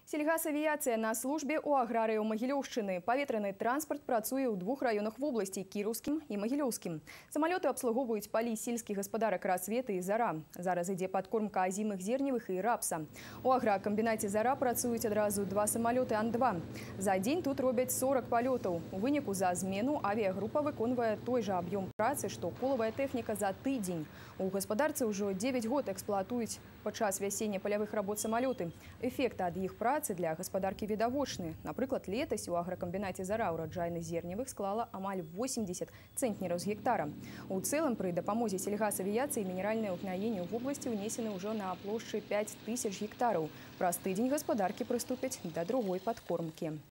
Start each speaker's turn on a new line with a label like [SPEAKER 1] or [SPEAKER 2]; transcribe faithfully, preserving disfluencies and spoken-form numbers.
[SPEAKER 1] Сельгасавіяцыя на службе ў аграрыяў Магілёўшчыны. Паветраны транспарт працуе ў двух раёнах вобласці – Кіраўскім і Магілёўскім. Самалёты абслугоўваюць палі сельскіх гаспадарак «Рассвет» і «Зара». Зараз ідзе падкормка азімых зерневых і рапса. У агракамбінаце «Зара» працуюць адразу два самалёты Ан два. За дзень тут робяць сорок палётаў. У выніку за змену авіягрупа выконвае той жа аб'ём працы, што колавая тэхніка за тыдзень. У гаспадарцы ўжо дзевяць год эксплуатуюць падчас вясенне-палявых работ самалёты. Эфекты ад іх працы для гаспадаркі відавочны. Напрыклад, летась у агракамбінаце «Зара» ураджайнасць зерневых склала амаль восемьдесят цэнтнераў з гектара. У цэлым пры дапамозе сельгасавіяцыі мінеральныя ўгнаенні ў вобласці ўнесены ўжо на плошчы пяць тысяч гектараў. Праз тыдзень гаспадаркі прыступяць да другой падкормкі.